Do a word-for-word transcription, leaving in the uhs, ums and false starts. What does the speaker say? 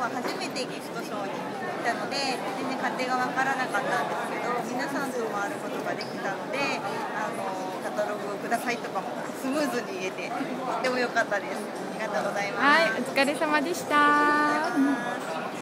は初めてギフトショーに行ったので全然過程が分からなかったんですけど、皆さんと回ることができたので、あのカタログくださいとかもスムーズに言えてとっても良かったです。ありがとうございます。 はい、お疲れ様でした。